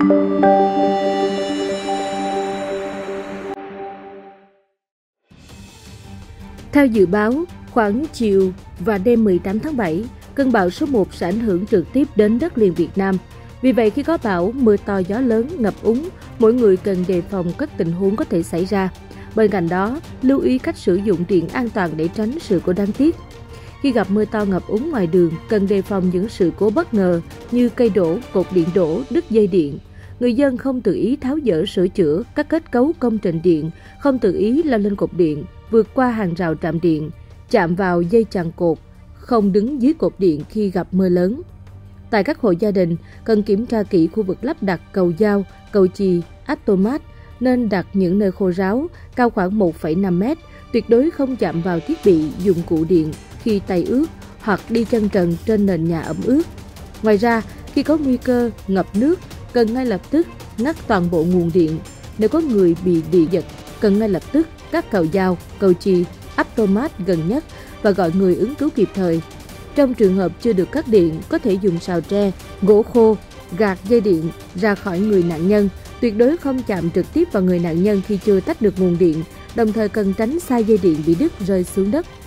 Theo dự báo, khoảng chiều và đêm 18 tháng 7, cơn bão số 1 sẽ ảnh hưởng trực tiếp đến đất liền Việt Nam. Vì vậy, khi có bão, mưa to, gió lớn, ngập úng, mỗi người cần đề phòng các tình huống có thể xảy ra. Bên cạnh đó, lưu ý cách sử dụng điện an toàn để tránh sự cố đáng tiếc. Khi gặp mưa to ngập úng ngoài đường, cần đề phòng những sự cố bất ngờ như cây đổ, cột điện đổ, đứt dây điện. Người dân không tự ý tháo dỡ sửa chữa các kết cấu công trình điện, không tự ý leo lên cột điện, vượt qua hàng rào trạm điện, chạm vào dây chằng cột, không đứng dưới cột điện khi gặp mưa lớn. Tại các hộ gia đình, cần kiểm tra kỹ khu vực lắp đặt cầu dao, cầu chì, atomat, nên đặt những nơi khô ráo, cao khoảng 1,5 m, tuyệt đối không chạm vào thiết bị, dụng cụ điện khi tay ướt hoặc đi chân trần trên nền nhà ẩm ướt. Ngoài ra, khi có nguy cơ ngập nước, cần ngay lập tức ngắt toàn bộ nguồn điện. Nếu có người bị điện giật, cần ngay lập tức cắt cầu dao, cầu chì, atomat gần nhất và gọi người ứng cứu kịp thời. Trong trường hợp chưa được cắt điện, có thể dùng sào tre, gỗ khô, gạt dây điện ra khỏi người nạn nhân. Tuyệt đối không chạm trực tiếp vào người nạn nhân khi chưa tách được nguồn điện, đồng thời cần tránh xa dây điện bị đứt rơi xuống đất.